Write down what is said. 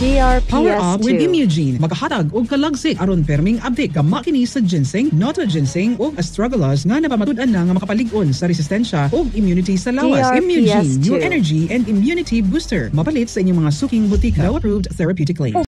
Power up with GRPS2. Imugene. Makahatag og kalagsik aron perming update ka makini sa ginseng, noto ginseng ug astragalus nga napamatud-an na nga makapalig-on sa resistensya ug immunity sa lawas. Imugene, GRPS2. your energy and immunity booster. Mapalit sa inyong mga suking butika. Now approved therapeutically.